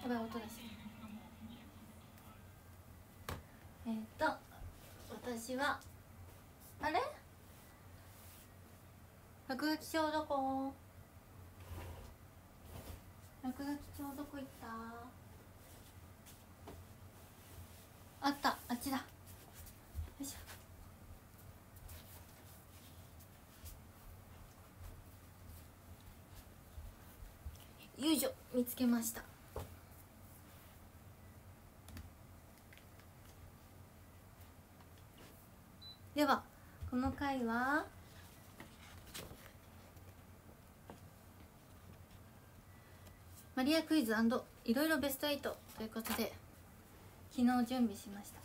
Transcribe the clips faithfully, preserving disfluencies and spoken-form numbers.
やばい、音だし。えー、っと私はあれ落書き帳どこ？落書き帳どこ行った？あった、あっちだ。よいしょ。よいしょ、見つけました。ではこの回はマリアクイズ&いろいろベストはちということで昨日準備しました。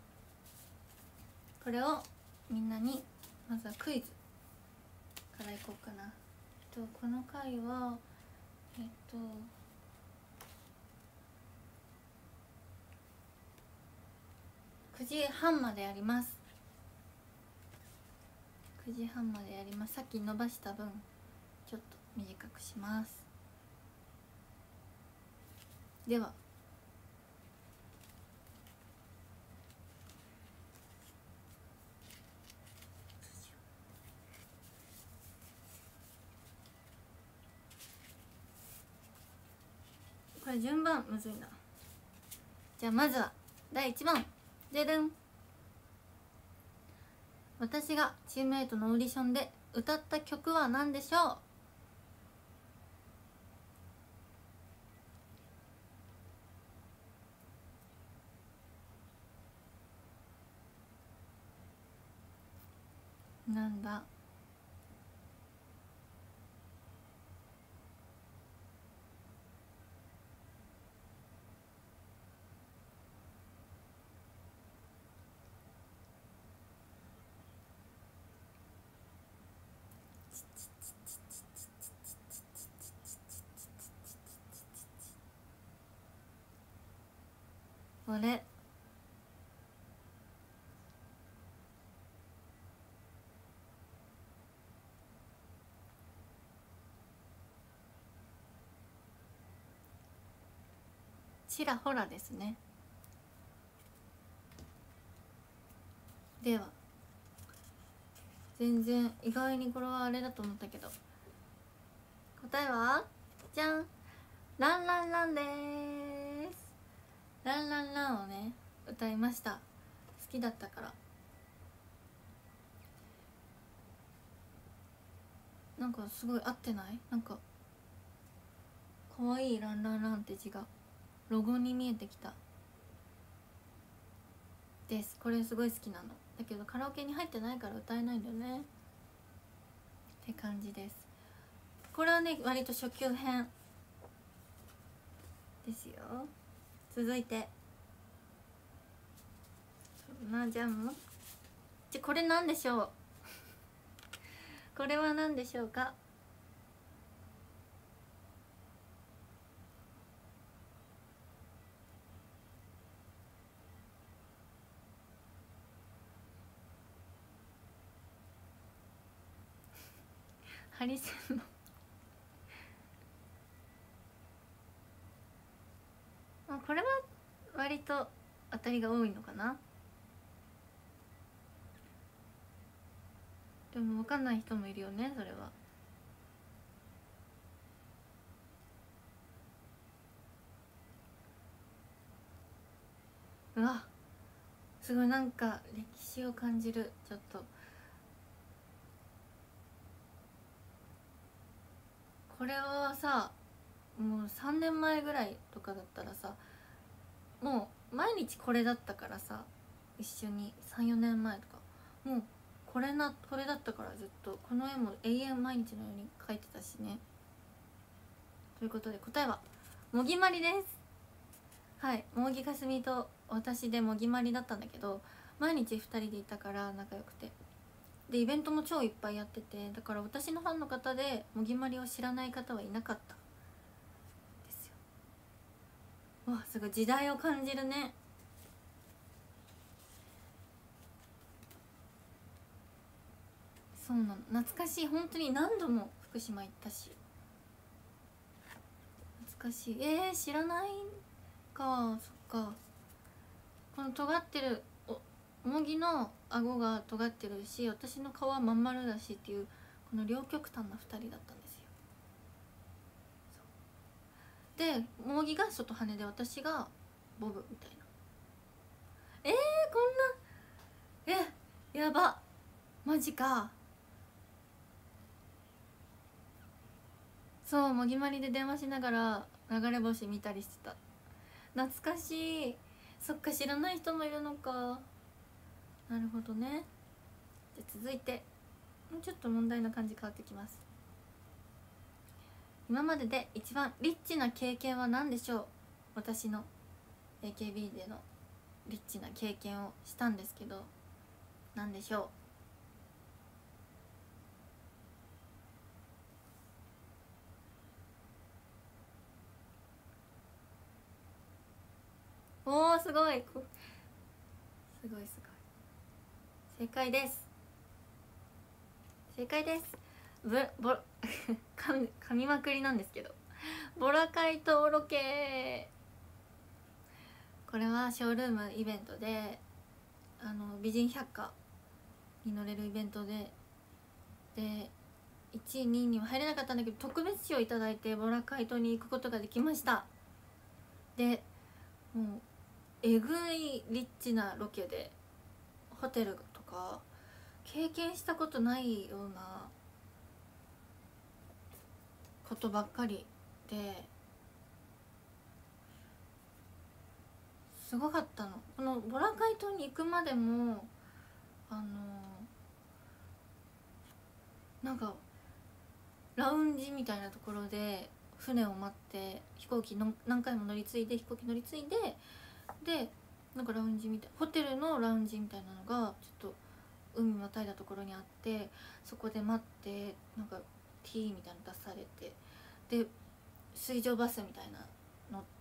これをみんなにまずはクイズからいこうかな。えっとこの回はえっとくじはんまでやります。くじはんまでやります。さっき伸ばした分ちょっと短くします。ではこれ順番むずいな。じゃあまずはだいいちばん、じゃじゃん。私がチームメイトのオーディションで歌った曲は何でしょう？なんだ？あれ？ちらほらですね。では全然意外にこれはあれだと思ったけど、答えはじゃん、ランランランでーす。ランランランをね歌いました。好きだったから。なんかすごい合ってない？なんかかわいいランランランって字がロゴに見えてきたです。これすごい好きなのだけどカラオケに入ってないから歌えないんだよねって感じです。これはね割と初級編ですよ。続いてなじゃんもじゃこれなんでしょう？これは何でしょうか？ハリセンボンあ、これは割と当たりが多いのかな。でも分かんない人もいるよね、それは。うわ、すごいなんか歴史を感じる。ちょっとこれはさ、もうさんねんまえぐらいとかだったらさ、もう毎日これだったからさ、一緒にさんよねんまえとかもうこれなこれだったから、ずっとこの絵も永遠毎日のように描いてたしね。ということで答えはもぎまりです。はい、扇かすみと私でもぎまりだったんだけど、毎日ふたりでいたから仲良くて、でイベントも超いっぱいやってて、だから私のファンの方でもぎまりを知らない方はいなかったですよ。わ、すごい時代を感じるね。そうなの、懐かしい。本当に何度も福島行ったし、懐かしい。えー、知らないかそっか。この尖ってるおもぎの顎が尖ってるし、私の顔はまん丸だしっていう、この両極端なふたりだったんですよ。でもぎが外羽で私がボブみたいな。えー、こんなえやばマジか。そうもぎまりで電話しながら流れ星見たりしてた。懐かしい。そっか知らない人もいるのか。なるほどね。じゃ続いてもうちょっと問題の感じ変わってきます。今までで一番リッチな経験は何でしょう。私の エーケービー でのリッチな経験をしたんですけど何でしょう。おーすごいこすごいすごい。正解です。正解です。ぶぼ噛み噛みまくりなんですけど、ボラ解凍ロケ。これはショールームイベントで、あの美人百科に乗れるイベントで、でいちいにいには入れなかったんだけど特別賞をいただいてボラ解凍に行くことができました。でもうえぐいリッチなロケで、ホテルとか経験したことないようなことばっかりですごかったの。このボラ解凍に行くまでもあのなんかラウンジみたいなところで船を待って飛行機の何回も乗り継いで飛行機乗り継いで、でなんかラウンジみたいホテルのラウンジみたいなのがちょっと海またいだところにあって、そこで待ってなんかティーみたいなの出されて、で水上バスみたいな乗って、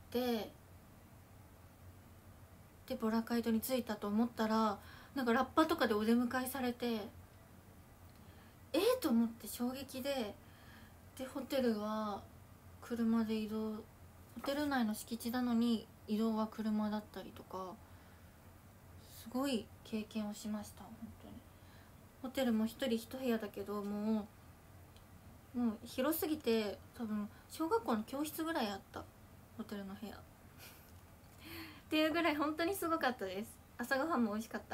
でボラカイトに着いたと思ったらなんかラッパとかでお出迎えされて、えー、と思って衝撃で、でホテルは車で移動、ホテル内の敷地なのに移動は車だったりとか、すごい経験をしました。本当にホテルも一人一部屋だけど、もうもう広すぎて多分小学校の教室ぐらいあった、ホテルの部屋っていうぐらい本当にすごかったです。朝ごはんも美味しかった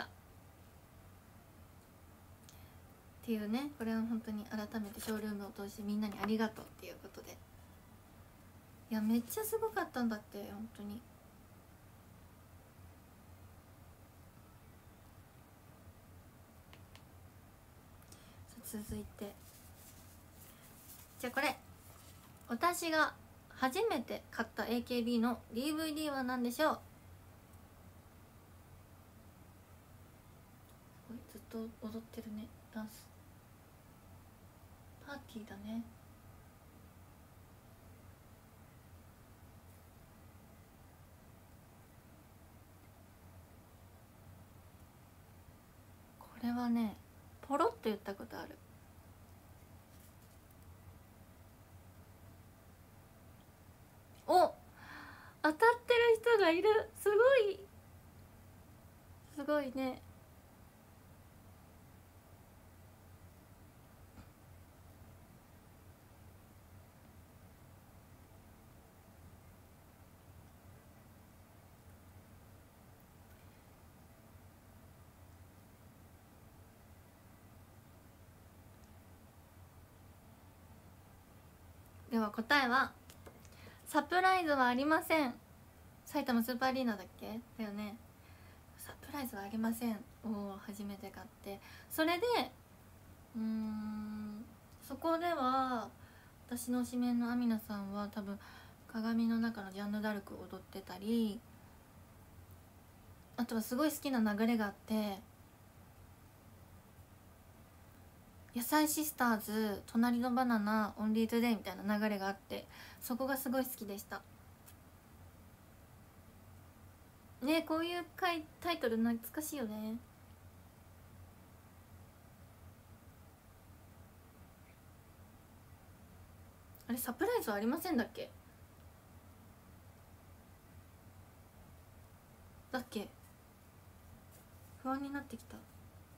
っていうね。これは本当に改めてショールームを通してみんなにありがとうっていうことで、いやめっちゃすごかったんだって本当に。続いてじゃあこれ、私が初めて買った エーケービー の ディーブイディー は何でしょう。ずっと踊ってるね、ダンスパーティーだね。これはねポロッと言ったことある。お、当たってる人がいる。すごいすごいね。では答えはサプライズはありません。埼玉スーパーアリーナだっけだよね。サプライズはありませんを初めて買って、それでうーんそこでは私の推しメンのアミナさんは多分鏡の中のジャンヌ・ダルクを踊ってたり、あとはすごい好きな流れがあって、野菜シスターズ、隣のバナナ、オンリートゥデイみたいな流れがあって、そこがすごい好きでしたね。こういう回タイトル懐かしいよね。あれサプライズはありませんだっけ。 だっけ。不安になってきた。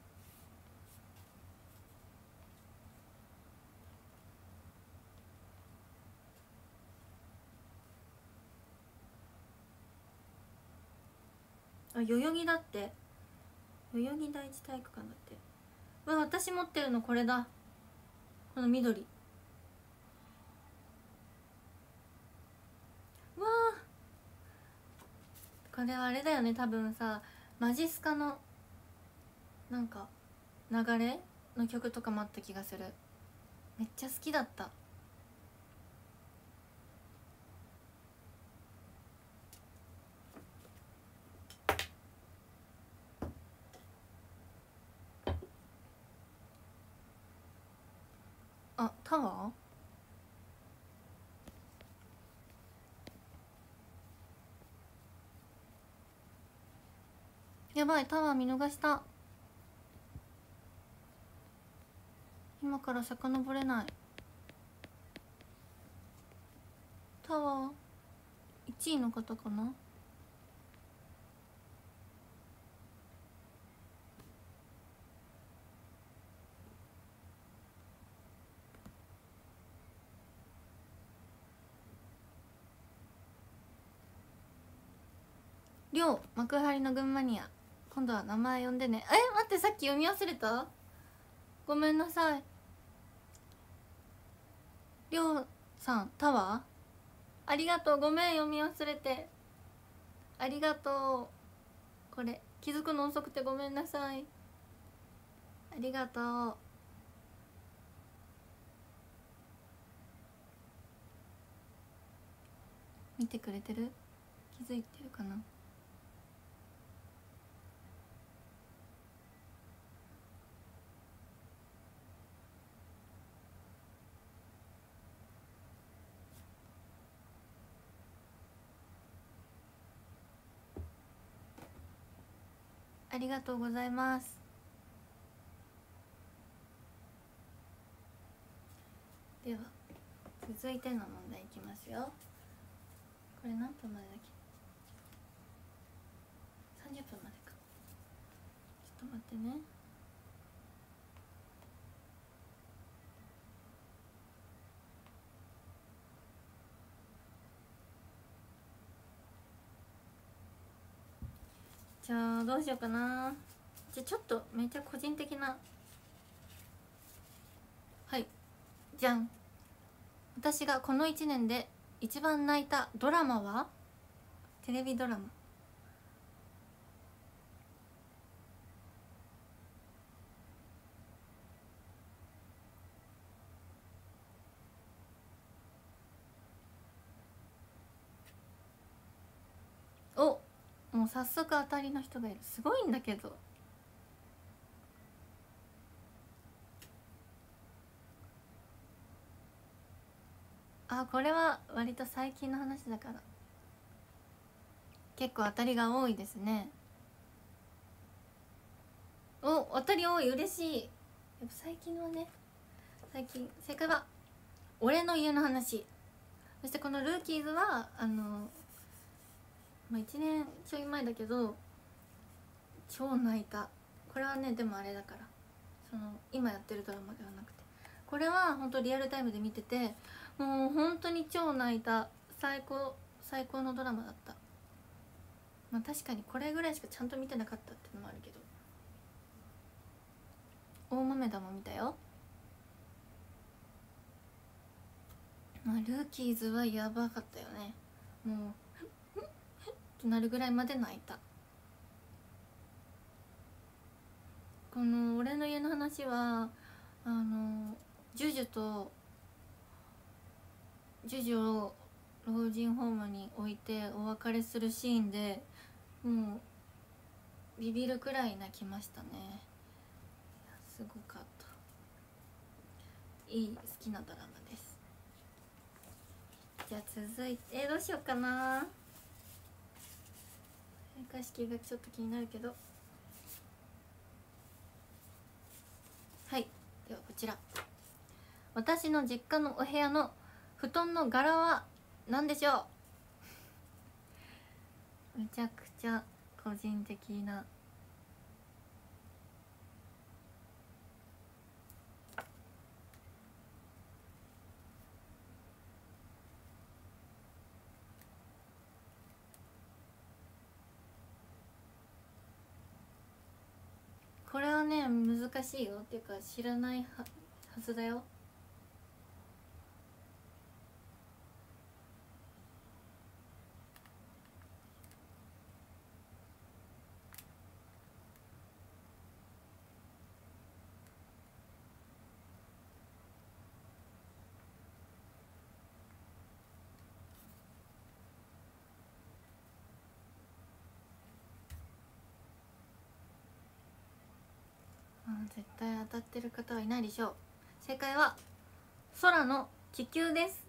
あ、代々木だって。代々木第一体育館だって。うわ、私持ってるのこれだ。この緑。うわー、これはあれだよね、多分さ、マジスカのなんか流れの曲とかもあった気がする。めっちゃ好きだった。あ、タワー、やばい、タワー見逃した。今から遡れない。タワーいちいの方かな。りょう、幕張の群馬ニア、今度は名前呼んでね。え、待って、さっき読み忘れた。ごめんなさい。りょうさん、タワーありがとう。ごめん、読み忘れて。ありがとう。これ気づくの遅くてごめんなさい。ありがとう。見てくれてる？気づいてるかな？ありがとうございます。では続いての問題いきますよ。これ何分までだっけ？さんじゅっぷんまでか。ちょっと待ってね。じゃあどうしようかな。じゃあちょっとめっちゃ個人的な。はい、じゃん。私がこのいちねんで一番泣いたドラマは？テレビドラマ。お、もう早速当たりの人がいる。すごいんだけど。あ、これは割と最近の話だから結構当たりが多いですね。お、当たり多い、嬉しい。やっぱ最近はね、最近正解は俺の家の話。そしてこのルーキーズはあのまあいちねんちょい前だけど超泣いた。これはね、でもあれだから、その今やってるドラマではなくて、これは本当リアルタイムで見てて、もう本当に超泣いた。最高最高のドラマだった。まあ確かにこれぐらいしかちゃんと見てなかったっていうのもあるけど、大豆田も見たよ。まあルーキーズはやばかったよね。もうとなるぐらいまで泣いた。この俺の家の話はあのジュジュとジュジュを老人ホームに置いてお別れするシーンでもうビビるくらい泣きましたね。すごかった。いい、好きなドラマです。じゃあ続いて、えー、どうしようかな。閉会式がちょっと気になるけど、はい、ではこちら。私の実家のお部屋の布団の柄は何でしょう？めちゃくちゃ個人的な。これはね難しいよっていうか知らない は, はずだよ。絶対当たってる方はいないでしょう。正解は空の気球です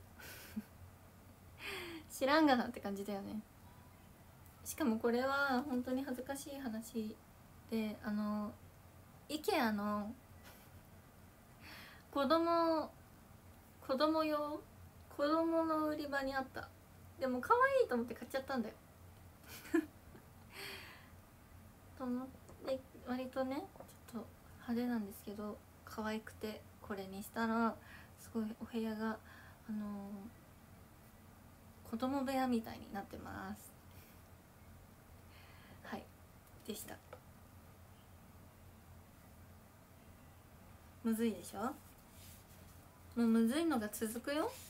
知らんがなって感じだよね。しかもこれは本当に恥ずかしい話で、あの IKEA の子供子供用子供の売り場にあった。でも可愛いと思って買っちゃったんだよと思って割とねちょっと派手なんですけど可愛くてこれにしたらすごいお部屋があのー、子供部屋みたいになってます。はいでした。むずいでしょ。もうむずいのが続くよ。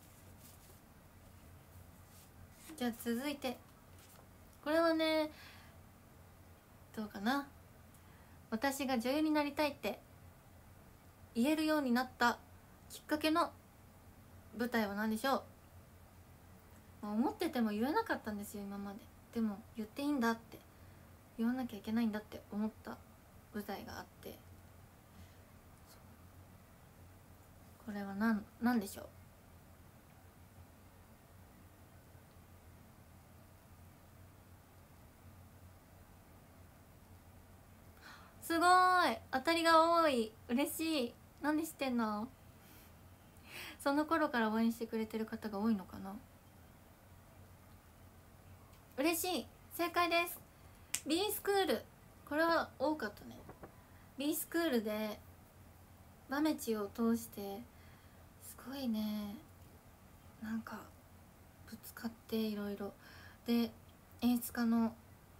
じゃあ続いてこれはねどうかな。私が女優になりたいって言えるようになったきっかけの舞台は何でしょう。まあ思ってても言えなかったんですよ今まで。でも言っていいんだって言わなきゃいけないんだって思った舞台があって、これは何何でしょう。すごーい当たりが多い。嬉しい。なんで知ってんの。その頃から応援してくれてる方が多いのかな。嬉しい。正解です。 B スクール。これは多かったね。 B スクールでバメチを通してすごいねなんかぶつかっていろいろで、演出家の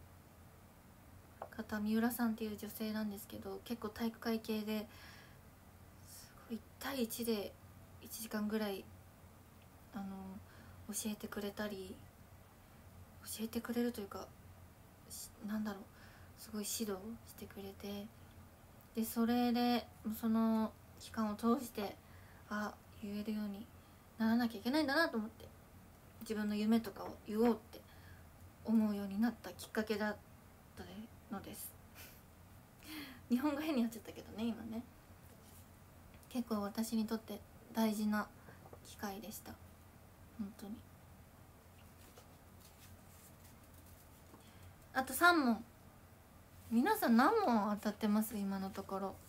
方三浦さんっていう女性なんですけど結構体育会系ですごいいち対いちでいちじかんぐらいあの教えてくれたり教えてくれるというかなんだろうすごい指導してくれて、でそれでその期間を通してあ言えるようにならなきゃいけないんだなと思って自分の夢とかを言おうって思うようになったきっかけだったのです日本語変になっちゃったけどね今ね。結構私にとって大事な機会でした本当に。あとさん問。皆さん何問当たってます今のところ。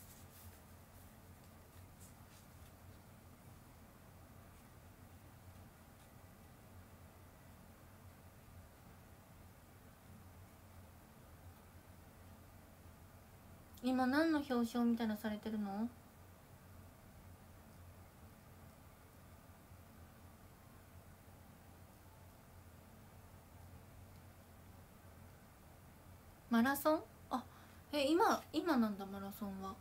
今何の表彰みたいなされてるの。マラソン。あえ今今なんだマラソンは。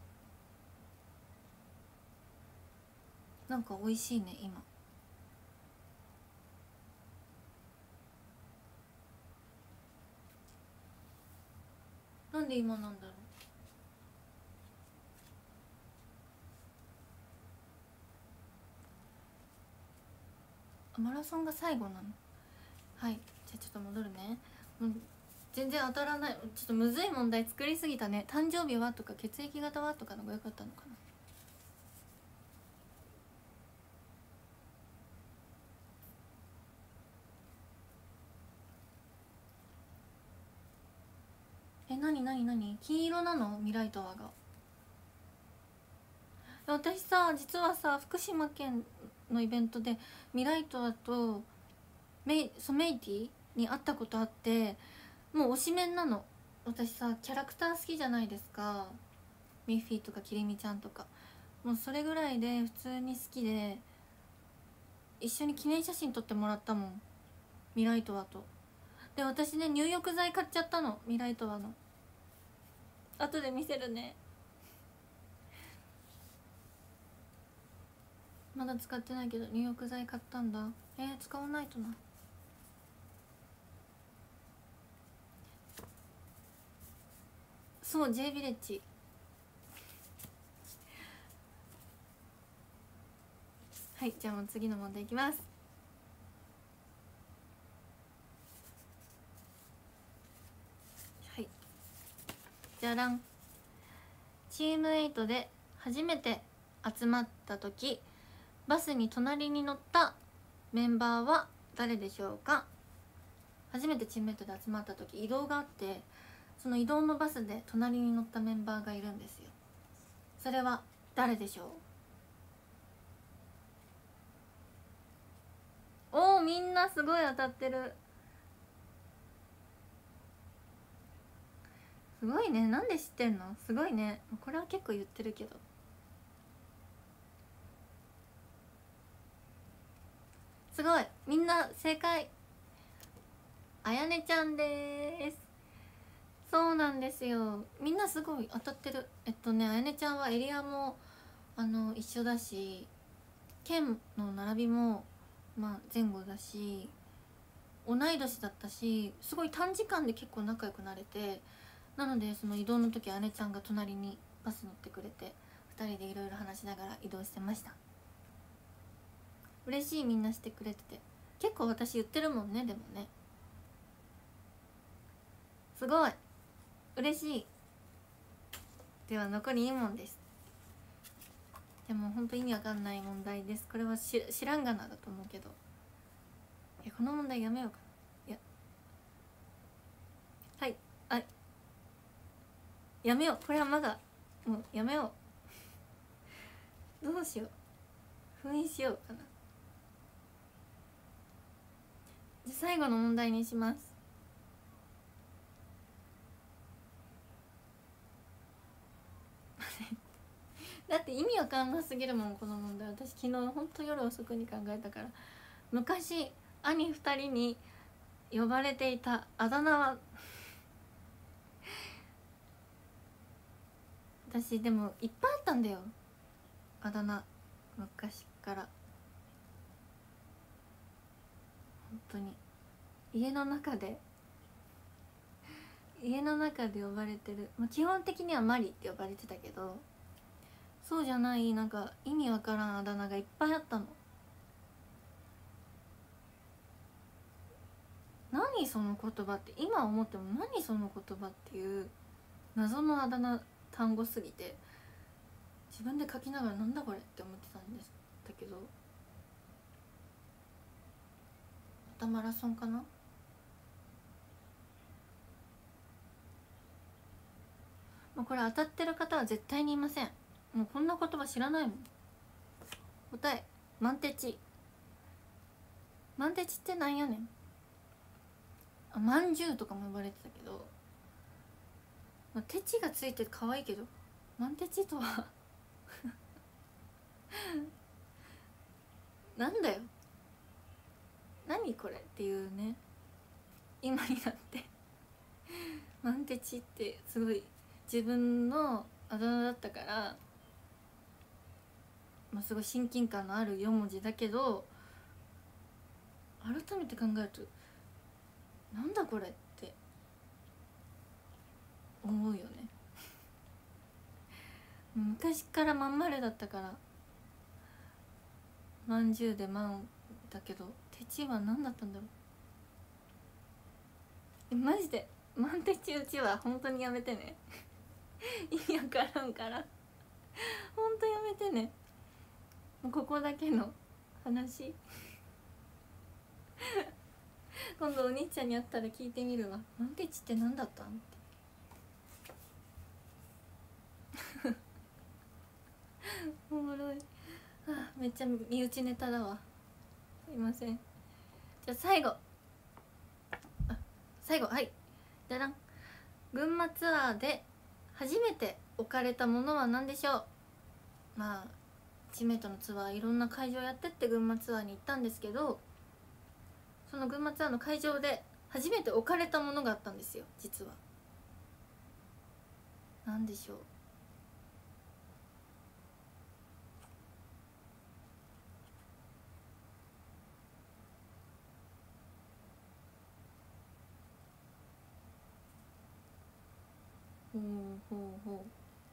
なんか美味しいね今。なんで今なんだろう。マラソンが最後なの。はいじゃあちょっと戻るね。もう全然当たらない。ちょっとむずい問題作りすぎたね。誕生日はとか血液型はとかのが良かったのかな。えなになになに金色なのミライトワが。私さ実はさ福島県のイベントでミライトワとメイソメイティに会ったことあって、 もう推しメンなの。私さキャラクター好きじゃないですか。ミッフィーとかキリミちゃんとか、もうそれぐらいで普通に好きで、一緒に記念写真撮ってもらったもん、ミライトワと。で私ね入浴剤買っちゃったの、ミライトワの。後で見せるね。まだ使ってないけど入浴剤買ったんだ。えー、使わないとな。そう J ヴィレッジ。はい、じゃあもう次の問題いきます。はい、じゃらん。チームエイトで初めて集まった時、バスに隣に乗ったメンバーは誰でしょうか。初めてチームメイトで集まった時移動があって、その移動のバスで隣に乗ったメンバーがいるんですよ。それは誰でしょう。おお、みんなすごい当たってる。すごいね。なんで知ってんの。すごいね。これは結構言ってるけど。すごい、みんな正解。あやねちゃんです。そうなんですよ、みんなすごい当たってる。えっとねあやねちゃんはエリアもあの一緒だし、県の並びもまあ前後だし、同い年だったし、すごい短時間で結構仲良くなれて、なのでその移動の時あやねちゃんが隣にバス乗ってくれて、ふたりでいろいろ話しながら移動してました。嬉しい、みんなしてくれてて。結構私言ってるもんね。でもねすごい嬉しい。では残りに問です。でも本当意味わかんない問題です。これはし知らんがなだと思うけど、いやこの問題やめようかな。いやはい、あやめよう。これはまだもうやめよう。どうしよう、封印しようかな。じゃあ最後の問題にします。だって意味わかんなすぎるもんこの問題。私昨日ほんと夜遅くに考えたから。昔兄ふたりに呼ばれていたあだ名は私でもいっぱいあったんだよ、あだ名。昔から本当に家の中で家の中で呼ばれてる、まあ、基本的にはマリって呼ばれてたけど、そうじゃないなんか意味わからんあだ名がいっぱいあったの。何その言葉って、今思っても何その言葉っていう謎のあだ名単語すぎて、自分で書きながらなんだこれって思ってたんですだけど、またマラソンかな。もうこれ当たってる方は絶対にいません。もうこんな言葉知らないもん。答えマンテチ。マンテチってなんやねん。あ、まんじゅうとかも呼ばれてたけど、まあ、テチがついて可愛いけどマンテチとはなんだよ何これっていうね、今になってマンテチってすごい自分のあだ名だったから、まあ、すごい親近感のあるよん文字だけど、改めて考えるとなんだこれって思うよね昔からまん丸だったから、まんじゅうでまんだけどテチは何だったんだろう。マジでマンテチうちは本当にやめてね意味わからんから本当やめてね。もうここだけの話今度お兄ちゃんに会ったら聞いてみるわ。マンテチって何だったんっておもろい。あ、めっちゃ身内ネタだわ。すいません。じゃあ最後、あ最後はいじゃらん。群馬ツアーで初めて置かれたものは何でしょう。まあチームメイトのツアーいろんな会場やってって群馬ツアーに行ったんですけど、その群馬ツアーの会場で初めて置かれたものがあったんですよ。実は何でしょう。ほうほうほう。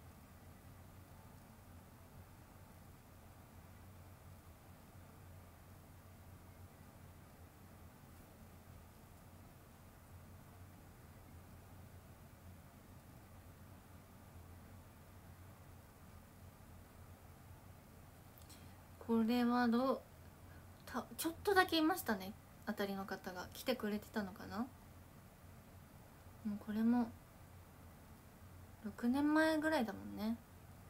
これはどうたちょっとだけいましたね。当たりの方が来てくれてたのかな。もうこれもろくねんまえぐらいだもんね。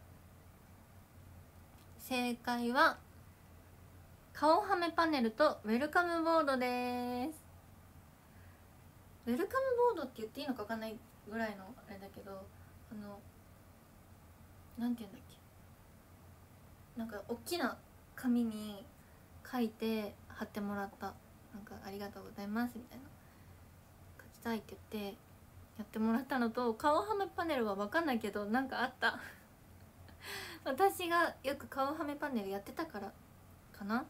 正解は顔はめパネルとウェルカムボードです。ウェルカムボードって言っていいのか分かんないぐらいのあれだけど、あのなんて言うんだっけ、なんか大きな紙に書いて貼ってもらった、なんかありがとうございますみたいな、書きたいって言ってやってもらったのと、顔はめパネルは分かんないけどなんかあった私がよく顔はめパネルやってたからかな、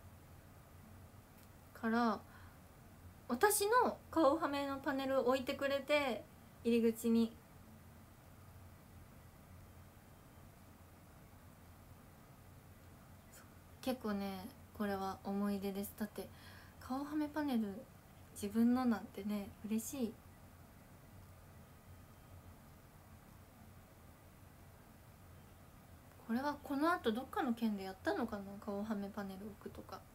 から私の顔はめのパネルを置いてくれて、入り口に結構ねこれは思い出です。だって顔はめパネル自分のなんてね嬉しい。これはこのあとどっかの県でやったのかな、顔はめパネル置くとか。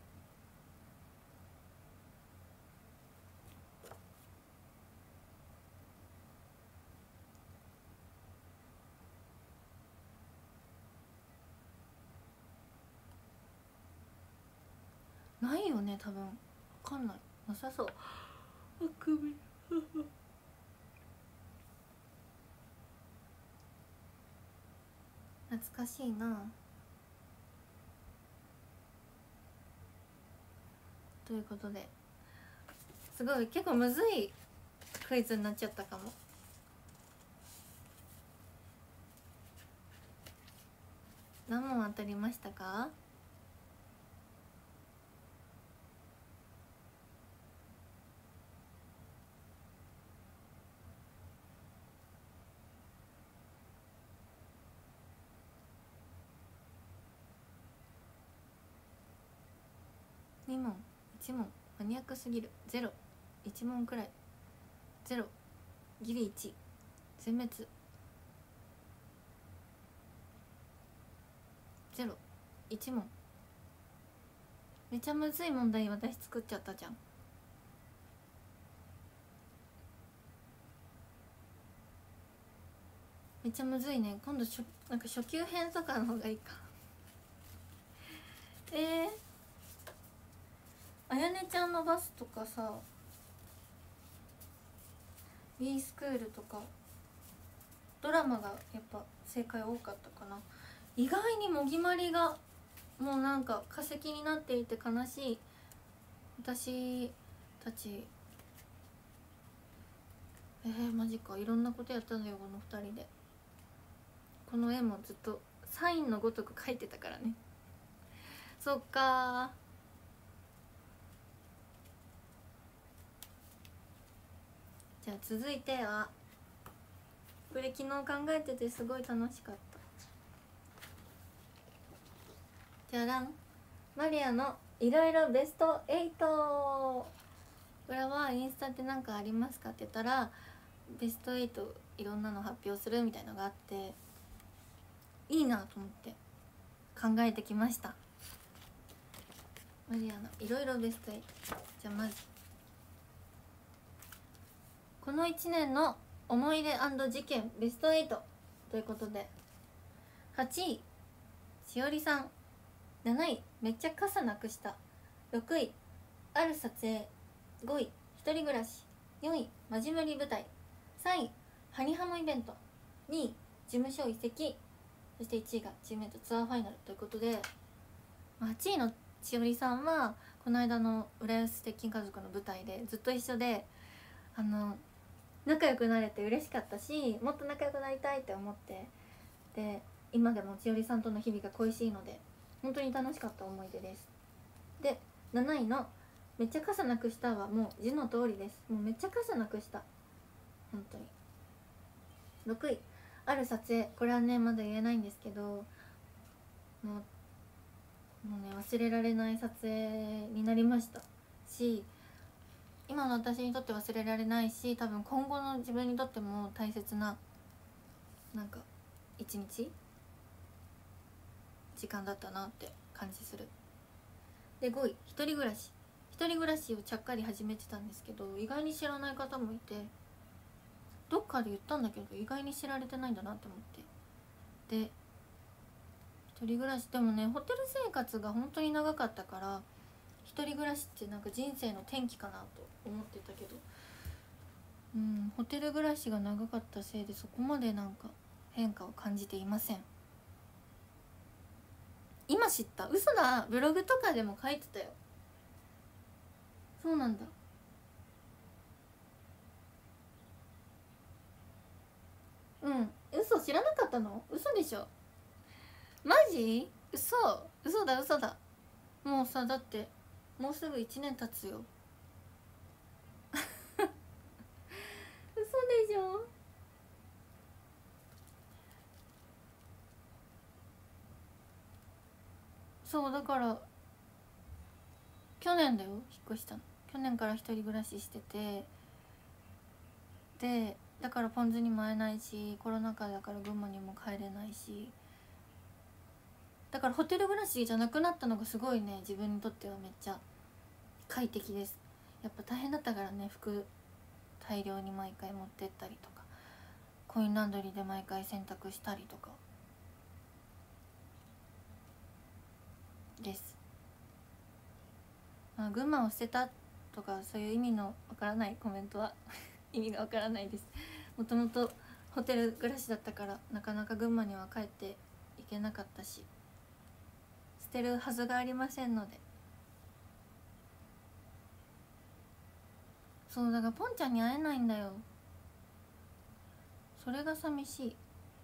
ないよね多分。分かんない、なさそう。あくび懐かしいな。ということですごい結構むずいクイズになっちゃったかも。何問当たりましたか？に問、いち問、マニアックすぎる、ゼロ、いち問くらい、ゼロ、ギリいち、全滅、ゼロ、いち問。めちゃむずい問題私作っちゃったじゃん。めっちゃむずいね。今度しょなんか初級編とかの方がいいかえー、あやねちゃんのバスとかさ、 B スクールとかドラマがやっぱ正解多かったかな。意外にもぎまりがもうなんか化石になっていて悲しい。私たちえー、マジか、いろんなことやったのよこのふたりで。この絵もずっとサインのごとく描いてたからね。そっかー。じゃあ続いてはこれ昨日考えててすごい楽しかった。じゃらん、マリアのいろいろベストエイト。これはインスタって何かありますかって言ったら、ベストエイトいろんなの発表するみたいのがあって、いいなと思って考えてきました。マリアのいろいろベストエイト。じゃあまずこのいちねんの思い出&事件ベストエイトということで、はちいしおりさん、なないめっちゃ傘なくした、ろくいある撮影、ごい一人暮らし、 よんいマジムリ舞台、さんいハニハムイベント、にい事務所移籍、そしていちいがチームメイトツアーファイナルということで、はちいのしおりさんはこの間の浦安鉄筋家族の舞台でずっと一緒で、あの仲良くなれて嬉しかったし、もっと仲良くなりたいって思って、で今でもしおりさんとの日々が恋しいので本当に楽しかった思い出です。でなないのめっちゃ傘なくしたはもう字の通りです。もうめっちゃ傘なくした、本当に。ろくいある撮影、これはねまだ言えないんですけど、もうもうね忘れられない撮影になりましたし、今の私にとって忘れられないし、多分今後の自分にとっても大切ななんか一日時間だったなって感じする。でごい一人暮らし、一人暮らしをちゃっかり始めてたんですけど、意外に知らない方もいて、どっかで言ったんだけど意外に知られてないんだなって思って、で一人暮らしでもね、ホテル生活が本当に長かったから、一人暮らしってなんか人生の転機かなと思ってたけど、うん、ホテル暮らしが長かったせいでそこまでなんか変化を感じていません。今知った、嘘だ、ブログとかでも書いてたよ。そうなんだ。うん、嘘、知らなかったの？嘘でしょ、マジ？嘘嘘だ嘘だ。もうさ、だってもうすぐいちねん経つよ嘘でしょ。そうだから去年だよ、引っ越したの。去年から一人暮らししてて、でだからポン酢にも会えないし、コロナ禍だから群馬にも帰れないし、だからホテル暮らしじゃなくなったのがすごいね、自分にとってはめっちゃ快適です。やっぱ大変だったからね、服大量に毎回持ってったりとか、コインランドリーで毎回洗濯したりとかです。まあ、群馬を捨てたとかそういう意味のわからないコメントは意味がわからないです。もともとホテル暮らしだったからなかなか群馬には帰っていけなかったし、捨てるはずがありませんので。そうだからポンちゃんに会えないんだよ、それが寂し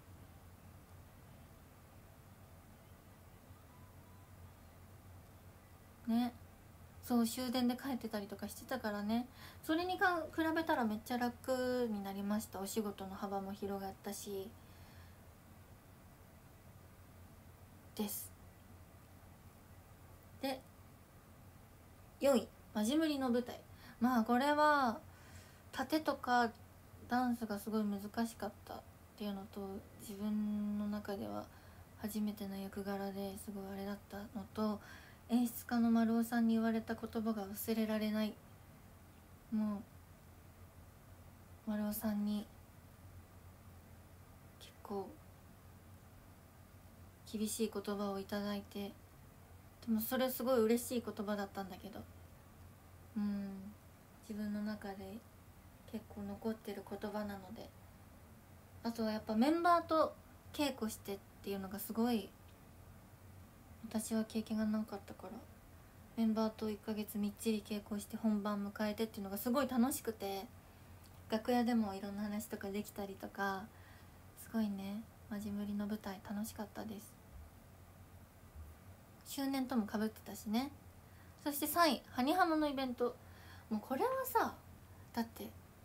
いね。そう終電で帰ってたりとかしてたからね、それにか比べたらめっちゃ楽になりました。お仕事の幅も広がったしです。でよんいマジムリの舞台、まあこれは盾とかダンスがすごい難しかったっていうのと、自分の中では初めての役柄ですごいあれだったのと、演出家の丸尾さんに言われた言葉が忘れられない。もう丸尾さんに結構厳しい言葉をいただいて、でもそれすごい嬉しい言葉だったんだけど、うん自分の中で結構残ってる言葉なので。あとはやっぱメンバーと稽古してっていうのがすごい私は経験がなかったから、メンバーといっかげつみっちり稽古して本番迎えてっていうのがすごい楽しくて、楽屋でもいろんな話とかできたりとか、すごいねマジムリの舞台楽しかったです。周年ともかぶってたしね。そしてさんいハニハムのイベント、もうこれはさ、だって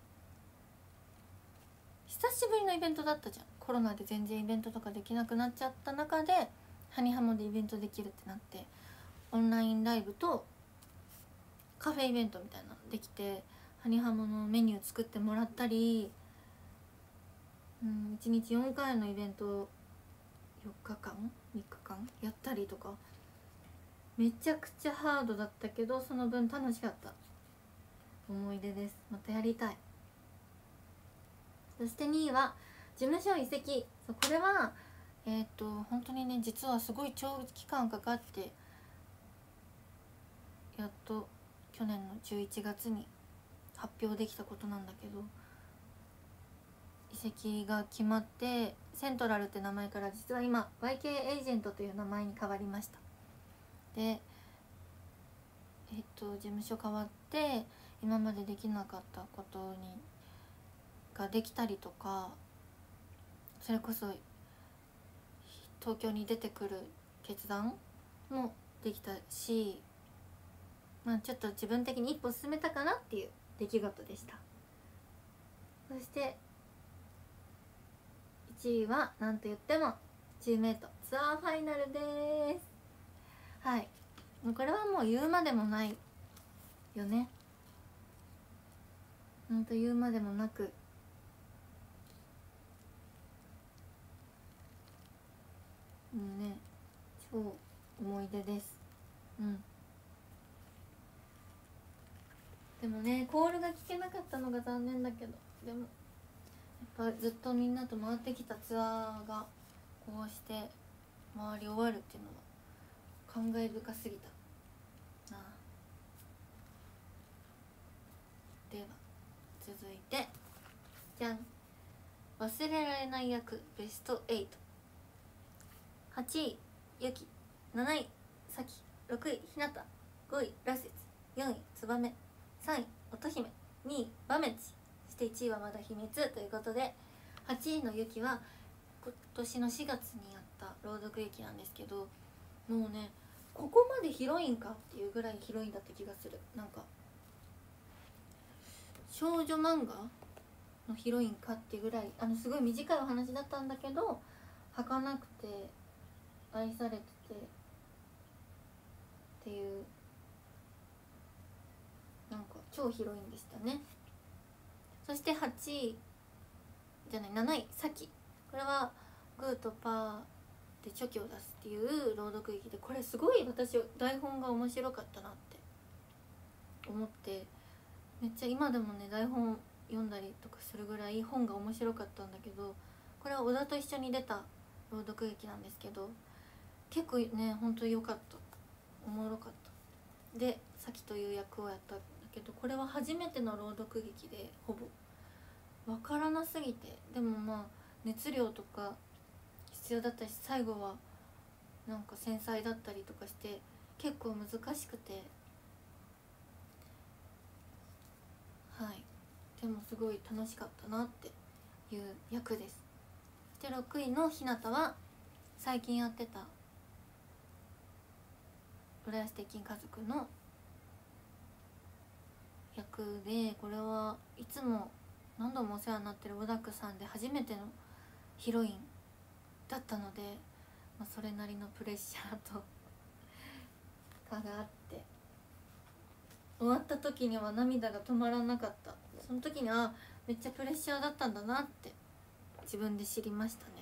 久しぶりのイベントだったじゃん。コロナで全然イベントとかできなくなっちゃった中でハニハムでイベントできるってなって、オンラインライブとカフェイベントみたいなのできて、ハニハムのメニュー作ってもらったり、うん、いちにちよんかいのイベントよっかかんみっかかんやったりとか、めちゃくちゃハードだったけどその分楽しかった思い出です。またやりたい。そしてにいは事務所移籍。そう、これはえっと本当にね、実はすごい長期間かかってやっと去年のじゅういちがつに発表できたことなんだけど、移籍が決まってセントラルって名前から実は今 ワイケー エージェントという名前に変わりました。でえっと事務所変わって今までできなかったことにができたりとか、それこそ東京に出てくる決断もできたし、まあ、ちょっと自分的に一歩進めたかなっていう出来事でした。そしていちいはなんと言ってもチームメイトツアーファイナルです。はい、もうこれはもう言うまでもないよね。ほんと言うまでもなく、うんね、超思い出です。うん。でもね、コールが聞けなかったのが残念だけど、でもやっぱずっとみんなと回ってきたツアーがこうして回り終わるっていうのは感慨深すぎたなあ。では続いてじゃん、忘れられない役ベストエイト。はちいゆき、なないさき、ろくいひなた、ごいらせつ、よんいつばめ、さんい乙姫、にいばめち、そしていちいはまだ秘密ということで、はちいのゆきは今年のしがつにやった朗読劇なんですけど、もうねここまでヒロインかっていうぐらいヒロインだった気がする。なんか少女漫画のヒロインかっていうぐらい、あのすごい短いお話だったんだけど儚くて愛されててっていう、なんか超ヒロインでしたね。そしてはちいじゃないなないさき、これはグーとパーでチョキを出すっていう朗読劇で、これすごい私台本が面白かったなって思って、めっちゃ今でもね台本読んだりとかするぐらい本が面白かったんだけど、これは小田と一緒に出た朗読劇なんですけど、結構ね本当に良かった、おもろかった。でさきという役をやったんだけど、これは初めての朗読劇でほぼ分からなすぎて、でもまあ熱量とか必要だったし、最後はなんか繊細だったりとかして結構難しくて、はい、でもすごい楽しかったなっていう役です。でろくいのひなたは最近やってた浦安鉄筋家族の役で、これはいつも何度もお世話になってるオダクさんで初めてのヒロインだったので、まあ、それなりのプレッシャーとかがあって、終わった時には涙が止まらなかった。その時にあめっちゃプレッシャーだったんだなって自分で知りましたね。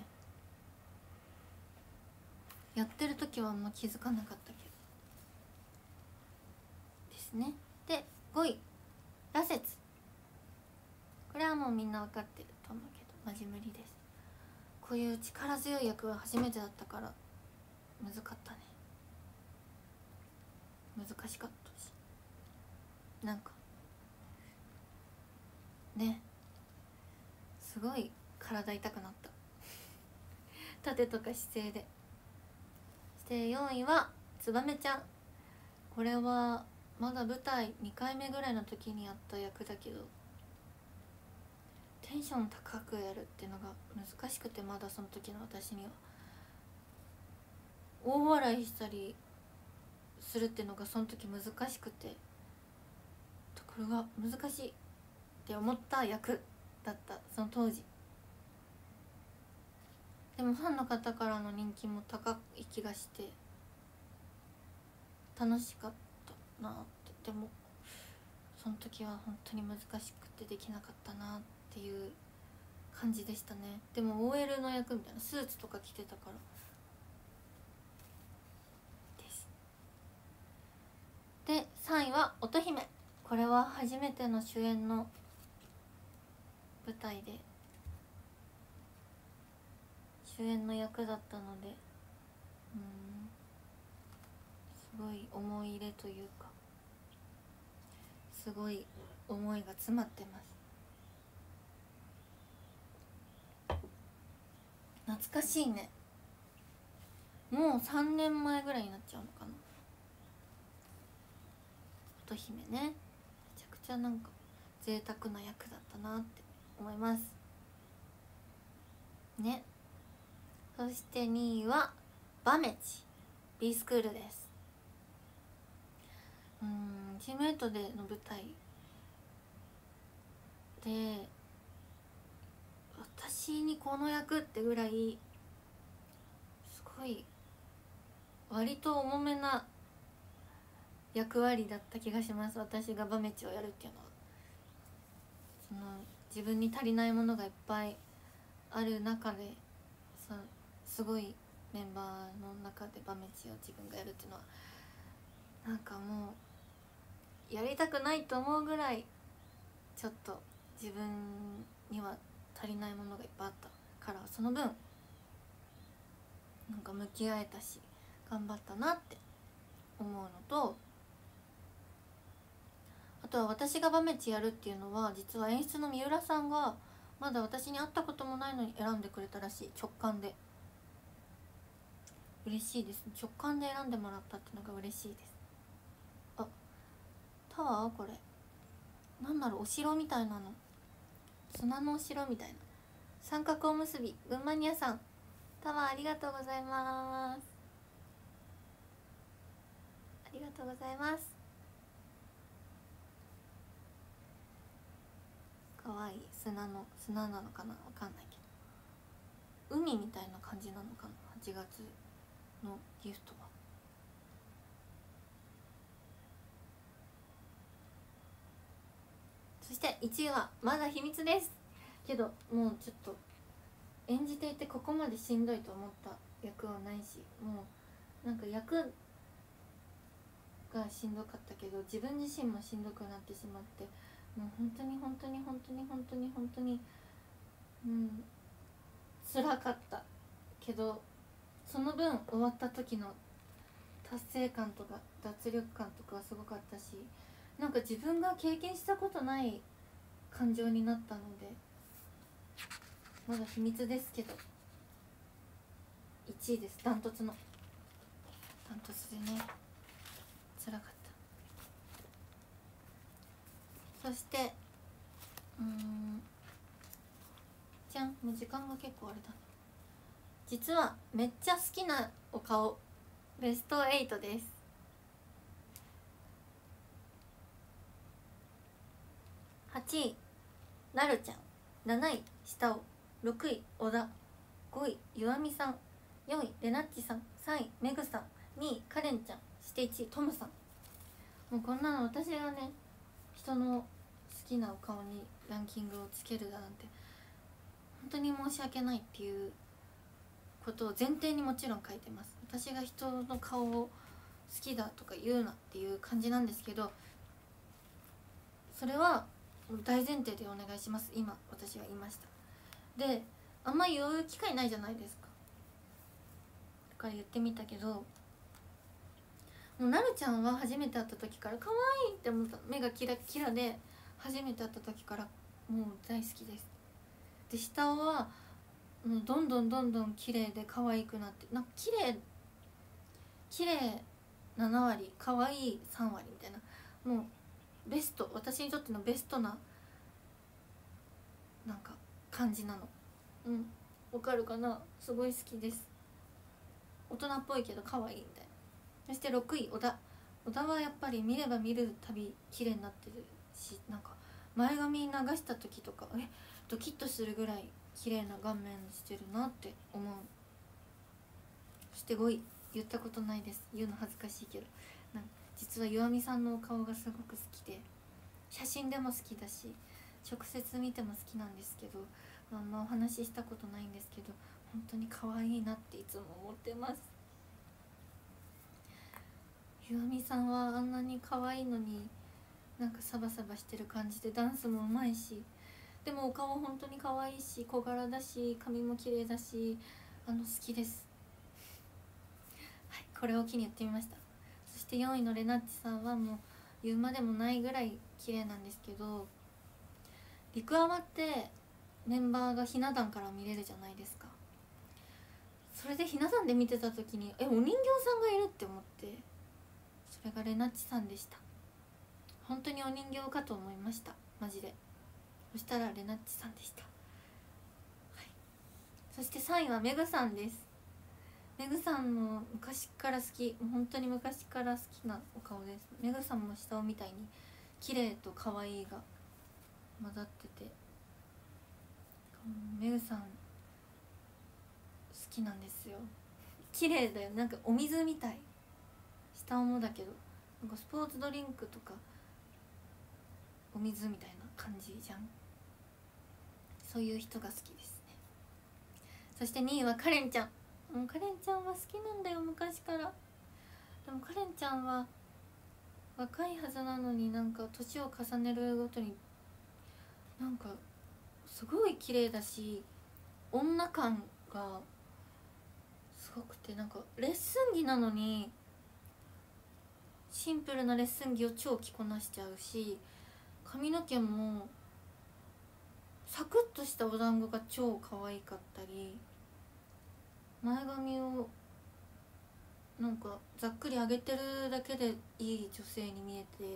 やってる時はあんま気づかなかったけどですね。でごい羅刹、これはもうみんな分かってると思うけどマジ無理です。こういう力強い役は初めてだったから難かったね。難しかったし、なんかねすごい体痛くなった縦とか姿勢で。そしてよんいはつばめちゃん、これはまだ舞台にかいめぐらいの時にやった役だけど、テンション高くやるっていうのが難しくて、まだその時の私には大笑いしたりするっていうのがその時難しくて、これが難しいって思った役だったその当時。でもファンの方からの人気も高い気がして楽しかったなって。でもその時は本当に難しくてできなかったなっていう感じでしたね。でも オーエル の役みたいなスーツとか着てたからです。でさんいは乙姫、これは初めての主演の舞台で主演の役だったので、うんすごい思い入れというか、 すごい思いが詰まってます。懐かしいね。もうさんねんまえぐらいになっちゃうのかな。乙姫ね、めちゃくちゃなんか贅沢な役だったなって思いますね。そしてにいはバメチ B スクールです。うーんチームエイトでの舞台で私にこの役ってぐらいすごい割と重めな役割だった気がします。私がバメチをやるっていうのは、その自分に足りないものがいっぱいある中でさ、すごいメンバーの中でバメチを自分がやるっていうのはなんかもうやりたくないと思うぐらいちょっと自分には足りないものがいっぱいあったから、その分なんか向き合えたし頑張ったなって思うのと、あとは私がバメチやるっていうのは実は演出の三浦さんがまだ私に会ったこともないのに選んでくれたらしい。直感で。嬉しいです。直感で選んでもらったってのが嬉しいです。あ、タワーこれなんだろう、お城みたいなの、砂のお城みたいな。三角おむすび群馬ニアさん、タワーありがとうございます。ありがとうございます。かわいい砂の砂なのかな、わかんないけど海みたいな感じなのかな、はちがつのギフトは。そしていちいはまだ秘密ですけど、もうちょっと演じていてここまでしんどいと思った役はないし、もうなんか役がしんどかったけど自分自身もしんどくなってしまって、もう本当に本当に本当に本当に本当にうん辛かったけど、その分終わった時の達成感とか脱力感とかはすごかったし、なんか自分が経験したことない感情になったので、まだ秘密ですけどいちいです。ダントツのダントツでね、辛かった。そしてうーんじゃん、もう時間が結構あれだね。実はめっちゃ好きなお顔ベストはちです。はちいなるちゃん、なない下尾、ろくい小田、ごいゆあみさん、よんいレナッチさん、さんいめぐさん、にいかれんちゃん、そしていちいトムさん。もうこんなの私がね人の好きなお顔にランキングをつけるだなんて本当に申し訳ないっていうことを前提にもちろん書いてます。私が人の顔を好きだとか言うなっていう感じなんですけど、それは大前提でお願いします。今私は言いました。であんまり言う機会ないじゃないですか。だから言ってみたけど、もうなるちゃんは初めて会った時から可愛いって思った。目がキラキラで初めて会った時からもう大好きです。で下尾はもうどんどんどんどん綺麗で可愛くなって、なんか綺麗綺麗ななわり可愛いさんわりみたいな、もうベスト、私にとってのベストななんか感じなの。うん、わかるかな。すごい好きです。大人っぽいけど可愛いみたいな。そしてろくい小田。小田はやっぱり見れば見るたび綺麗になってるし、なんか前髪流した時とかえドキッとするぐらい綺麗な顔面してるなって思う。そしてごい言ったことないです、言うの恥ずかしいけど、なん実はゆあみさんのお顔がすごく好きで、写真でも好きだし直接見ても好きなんですけど、あんまお話ししたことないんですけど本当に可愛いなっていつも思ってます。ゆあみさんはあんなに可愛いのになんかサバサバしてる感じでダンスもうまいし、でもお顔本当に可愛いし小柄だし髪も綺麗だし、あの好きです。はい、これを機に言ってみました。そしてよんいのレナッチさんはもう言うまでもないぐらい綺麗なんですけど、陸アワってメンバーがひな壇から見れるじゃないですか。それでひな壇で見てた時にえお人形さんがいるって思って、それがレナッチさんでした。本当にお人形かと思いました、マジで。そしたらレナッチさんでした、はい、そしてさんいはメグさんです。メグさんも昔から好き、もう本当に昔から好きなお顔です。メグさんも下をみたいに綺麗と可愛いが混ざってて、メグさん好きなんですよ。綺麗だよ、なんかお水みたい、下もだけどなんかスポーツドリンクとかお水みたいな感じじゃん。そういう人が好きですね。そしてにいはカレンちゃん。もうカレンちゃんは好きなんだよ、昔から。でもカレンちゃんは若いはずなのに、なんか年を重ねるごとになんかすごい綺麗だし、女感がすごくて、なんかレッスン着なのにシンプルなレッスン着を超着こなしちゃうし、髪の毛もサクッとしたお団子が超可愛かったり、前髪をなんかざっくり上げてるだけでいい女性に見えて、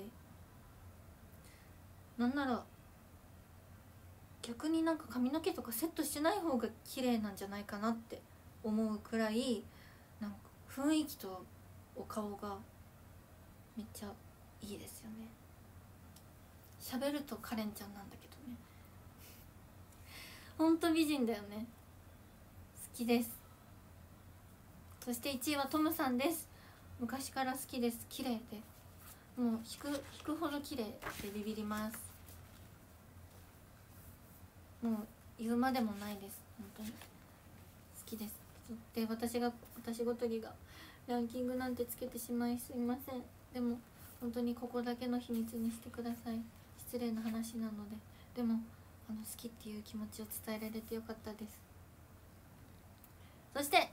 なんなら逆になんか髪の毛とかセットしてない方が綺麗なんじゃないかなって思うくらい、なんか雰囲気とお顔がめっちゃいいですよね。喋るとカレンちゃんなんだけどね、ほんと美人だよね。好きです。そしていちいはトムさんです。昔から好きです。綺麗で、もう引く引くほど綺麗でビビります。もう言うまでもないです、本当に好きです。で私が私ごときがランキングなんてつけてしまいすいません。でも本当にここだけの秘密にしてください。失礼な話なので。でもあの好きっていう気持ちを伝えられてよかったです。そして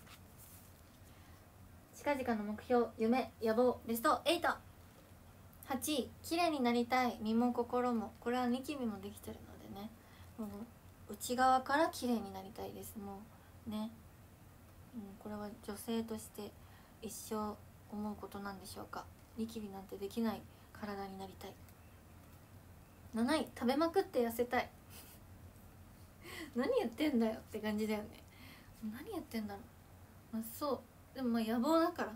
近々の目標、夢、野望、ベストはち。はちい、綺麗になりたい、身も心も。これはニキビもできてるのでね、もう内側から綺麗になりたいです。もうね、うん、これは女性として一生思うことなんでしょうか。ニキビなんてできない体になりたい。なない、食べまくって痩せたい何言ってんだよって感じだよね。何言ってんだろう、まあ、そうでもまあ野望だから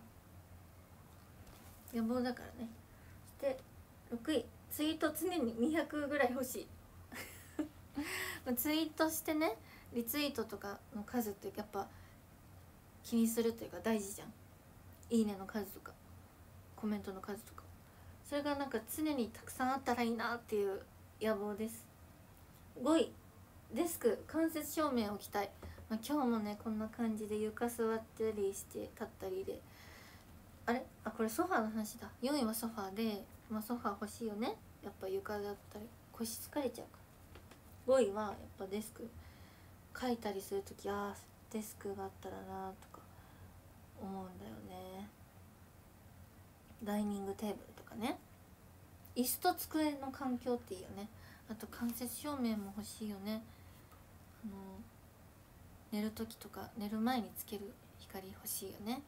野望だからね。そしてろくい、ツイート常ににひゃくぐらい欲しいツイートしてね、リツイートとかの数ってやっぱ気にするというか大事じゃん。いいねの数とかコメントの数とか、それがなんか常にたくさんあったらいいなっていう野望です。ごい、デスク間接照明を置きたい。まあ、今日もねこんな感じで床座ったりして立ったりで、あれあこれソファーの話だ。よんいはソファーで、まあ、ソファー欲しいよね、やっぱ床だったり腰疲れちゃうから。ごいはやっぱデスク書いたりするとき、あーデスクがあったらなとか思うんだよね。ダイニングテーブルとかね、椅子と机の環境っていいよね。あと間接照明も欲しいよね。あの寝る時とか寝る前につける光欲しいよね。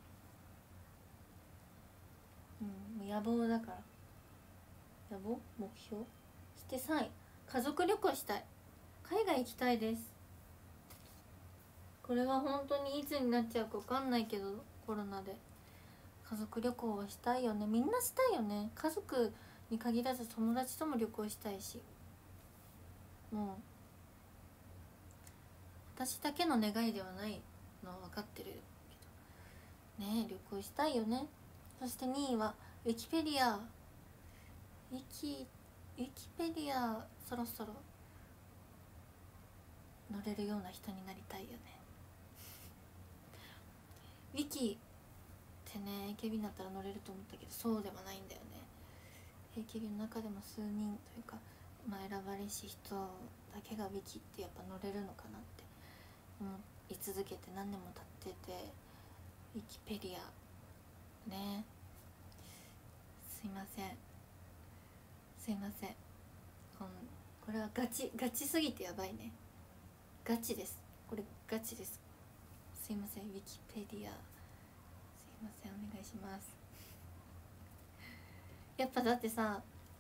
うん、野望だから。野望、目標。そしてさんい、家族旅行したい。海外行きたいです。これは本当にいつになっちゃうか分かんないけど、コロナで家族旅行はしたいよね。みんなしたいよね。家族に限らず友達とも旅行したいし、もう私だけの願いではないのは分かってるけどね。旅行したいよね。そしてにいはウィキペディア。ウィキウィキペディアそろそろ乗れるような人になりたいよね。ウィキってね エーケービー になったら乗れると思ったけど、そうではないんだよね。 エーケービー の中でも数人というか、まあ、選ばれし人だけがウィキってやっぱ乗れるのかなって思い続けて何年も経ってて、ウィキペディアね、すいませんすいません、こんこれはガチガチすぎてやばいね。ガチです、これガチです。すいません、ウィキペディアすいません、お願いします。やっぱだってさ、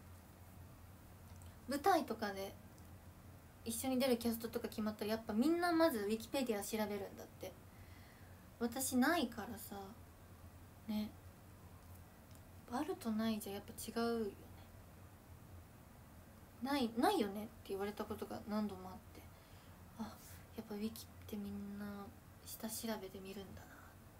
舞台とかで一緒に出るキャストとか決まったらやっぱみんなまずウィキペディア調べるんだって。私ないからさね、あるとないじゃやっぱ違うよね。ないないよねって言われたことが何度もあって、あ、やっぱウィキってみんな下調べてみるんだなって。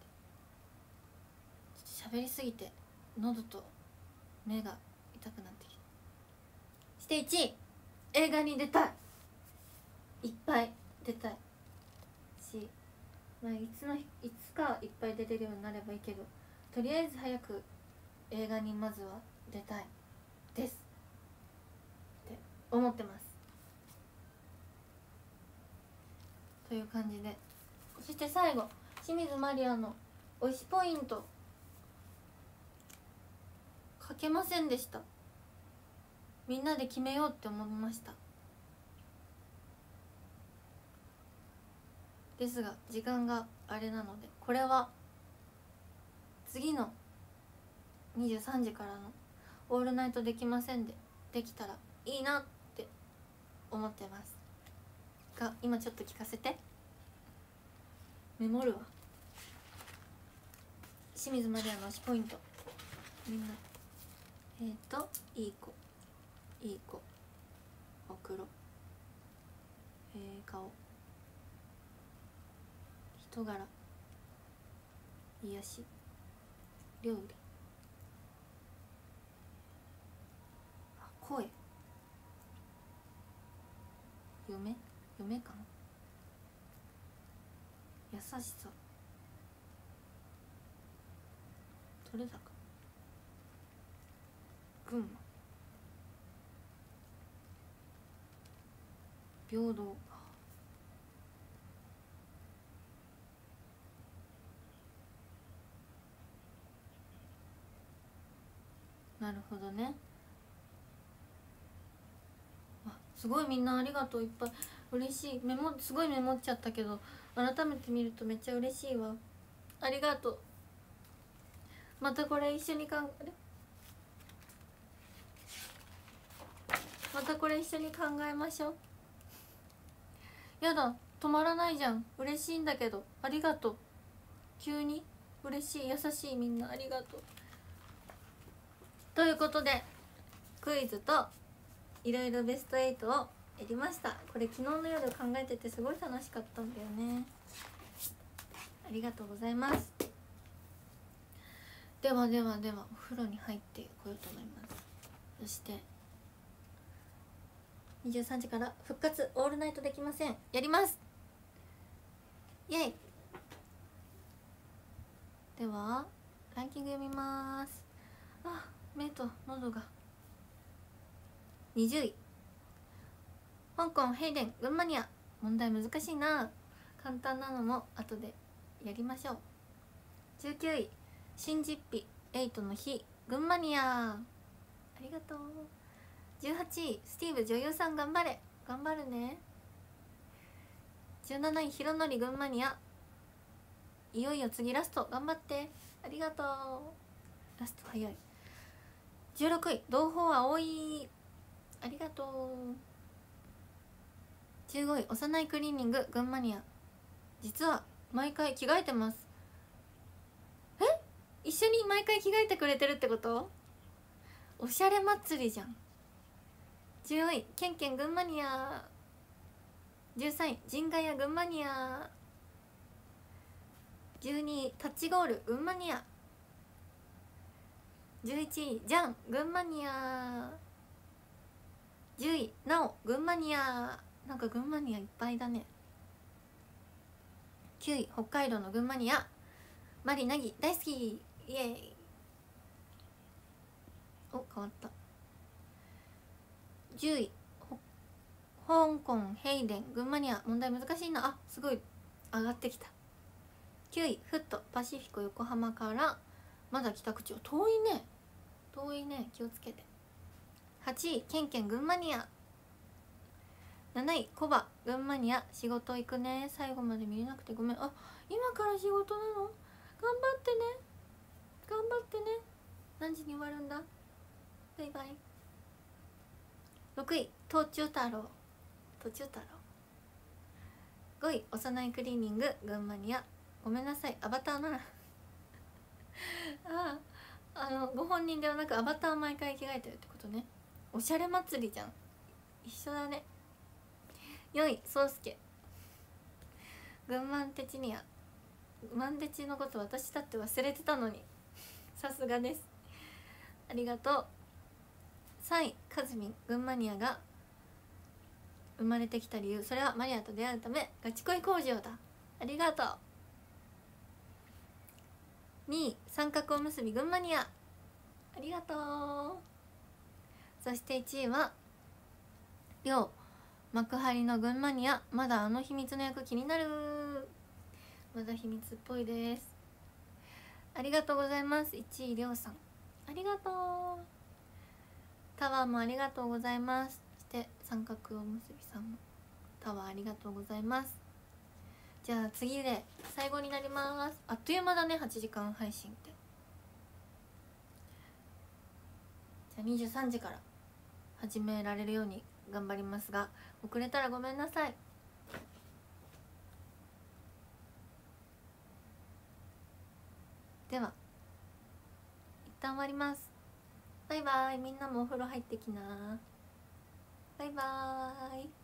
ちょっと喋りすぎて喉と目が痛くなってきた。していちい、映画に出たい、いっぱい出たいし、まあ、いつのいつかいっぱい出れるようになればいいけど、とりあえず早く映画にまずは出たいですって思ってます。という感じで、そして最後、清水マリアの推しポイント書けませんでした。みんなで決めようって思いました。ですが時間があれなので、これは次のにじゅうさんじからの「オールナイトできません」でできたらいいなって思ってますが、今ちょっと聞かせて、メモるわ。清水マリアの推しポイント、みんなえっ、ー、といい子、いい子、おくろ、えー、顔、人柄、癒し、料理、あ、声、嫁、嫁感、優しさ、取れ高、群馬、平等、なるほどね。あ、すごいみんなありがとう、いっぱい嬉しい。メモすごいメモっちゃったけど改めて見るとめっちゃ嬉しいわ。ありがとう。またこれ一緒にかんあれまたこれ一緒に考えましょう。やだ、止まらないじゃん。嬉しいんだけど、ありがとう。急に嬉しい、優しい、みんなありがとう。ということでクイズといろいろベストはちをやりました。これ昨日の夜考えててすごい楽しかったんだよね。ありがとうございます。ではではではお風呂に入ってこようと思います。そしてにじゅうさんじから復活オールナイトできませんやります。イエイ。ではランキング読みます。あ、目と喉が。にじゅうい、香港ヘイデン群馬ニア。問題難しいな、簡単なのも後でやりましょう。じゅうきゅうい、新実費エイトの日群馬ニア。ありがとう。じゅうはちい、スティーブ女優さん頑張れ、頑張るね。じゅうなない、ひろのり群馬ニア。いよいよ次ラスト頑張って、ありがとう。ラスト早い。じゅうろくい、同胞葵。ありがとう。じゅうごい、幼いクリーニング群馬ニア。実は毎回着替えてます。え、一緒に毎回着替えてくれてるってこと？おしゃれ祭りじゃん。じゅうよんい、ケンケン群馬ニア。じゅうさんい、ジンガヤ群馬ニア。じゅうにい、タッチゴール群馬ニア。じゅういちい、ジャン群馬ニア。じゅうい、ナオ群馬ニア。なんか群馬ニアいっぱいだね。きゅうい、北海道の群馬ニア。マリナギ大好き、イエーイ。お、変わった。じゅうい、香港ヘイデン群馬ニア。問題難しいな。あ、すごい上がってきた。きゅうい、フットパシフィコ横浜からまだ帰宅中。遠いね、遠いね、気をつけて。 はちいケンケン群馬ニア。なないコバ群馬ニア。仕事行くね、最後まで見れなくてごめん。あ、今から仕事なの？頑張ってね、頑張ってね。何時に終わるんだ？バイバイ。ろくい東中太郎、東中太郎。ごい幼いクリーニング群馬ニア。ごめんなさい、アバターならああ、あのご本人ではなくアバター毎回着替えてるってことね。おしゃれ祭りじゃん、一緒だね。よいそうすけ群馬テチニア。マンデチのこと私だって忘れてたのにさすがです、ありがとう。さんいカズミン群馬ニアが生まれてきた理由、それはマリアと出会うため、ガチ恋工場だ。ありがとう。にい三角おむすび群馬ニア。ありがとう。そしていちいはりょう幕張の群馬ニア。まだあの秘密の役気になる。まだ秘密っぽいです。ありがとうございます。いちいりょうさんありがとう。タワーもありがとうございます。そして三角おむすびさんもタワーありがとうございます。じゃあ次で最後になります。あっという間だね、はちじかん配信って。じゃあにじゅうさんじから始められるように頑張りますが、遅れたらごめんなさい。では一旦終わります。バイバイ。みんなもお風呂入ってきな。バイバーイ。